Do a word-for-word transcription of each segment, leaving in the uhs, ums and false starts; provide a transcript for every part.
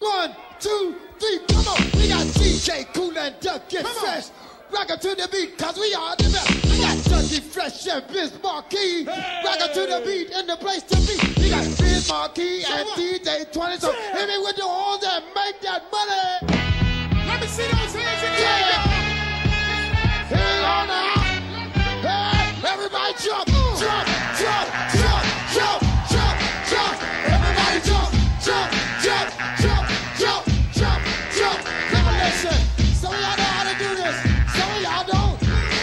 One, two, three, come on. We got D J Kool and Duck Get Fresh. Rock it to the beat, cause we are the best. We got Dougie Fresh and Biz Markie. Hey. Rock it to the beat in the place to be. We got Biz Markie and D J twenty. So hit me with the horns and make that money. Let me see those hands again. Yeah. Hang on now. Hey, everybody jump, jump, jump, jump, jump, jump, jump. Everybody jump, jump, jump, jump, jump, jump, jump. Now listen, some of y'all know how to do this. Some of y'all don't.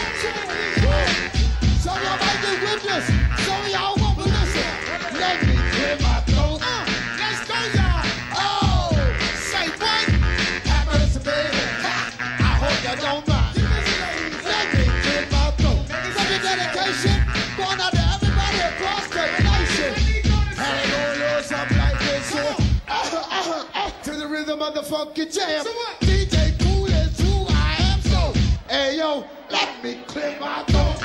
Some of y'all might get with this. Some of y'all won't, but listen. Let me clear my throat. Uh, let's go, y'all. Oh, Say what? have mercy, baby. I hope you don't mind. Let me clear my throat. Such a dedication going out to everybody across the nation. And it gonna go something like this. Uh, uh, uh, to the rhythm of the funky jam. So what? D J Kool is who I am, so hey yo, let me clear my throat.